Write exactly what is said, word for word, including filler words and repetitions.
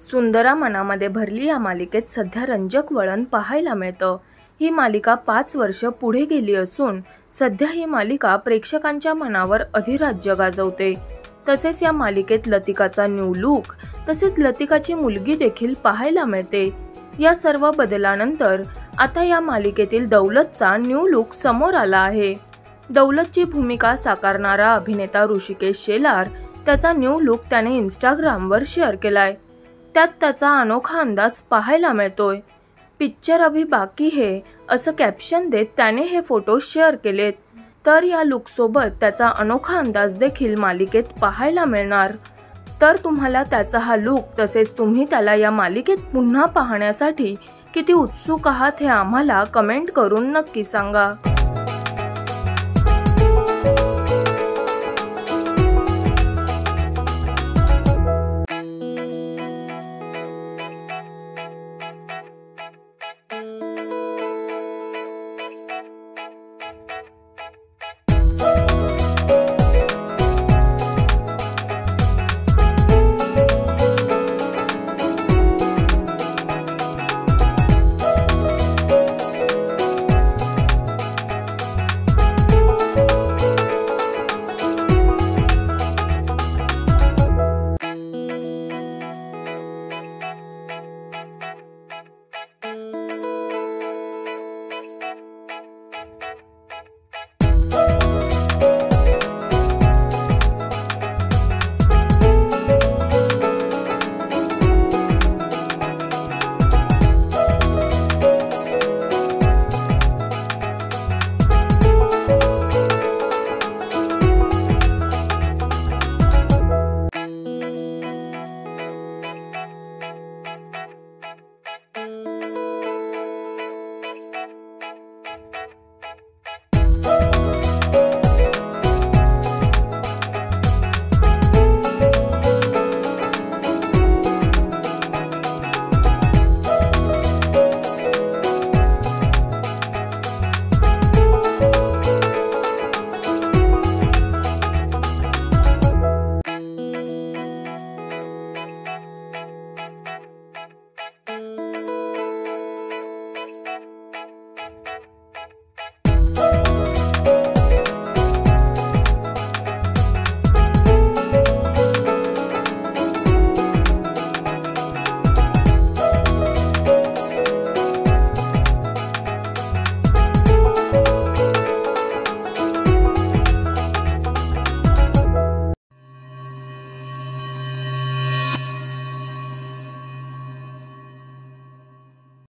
सुंदरा मनामध्ये भरली या मालिकेत सध्या रंजक वळण पाहायला मिळतं। ही मालिका पाच वर्ष पुढे गेली असून सध्या ही मालिका प्रेक्षकांच्या मनावर अधिराज्य गाजवते। तसेच या मालिकेत लतिकाचा न्यू लुक तसेच लतिकाची मुलगी देखील पाहायला मिळते। या सर्व बदलानंतर आता या मालिकेतील दौलतचा न्यू लुक समोर आला आहे। दौलतची भूमिका साकारणारा अभिनेता ऋषिकेश शेलार त्याचा न्यू लुक त्याने इंस्टाग्रामवर शेअर केलाय। त्यात त्याचा अनोखा अंदाज पाहायला मिळतोय। पिक्चर अभी बाकी है असं कॅप्शन देत त्याने हे फोटो शेअर केलेत। तर या लुक सोबत त्याचा अनोखा अंदाज देखील मालिकेत पाहायला मिळणार। तर तुम्हाला त्याचा हा लुक तसेच तुम्ही त्याला या मालिकेत पुन्हा पाहण्यासाठी किती उत्सुक आहात हे आम्हाला कमेंट करून नक्की सांगा।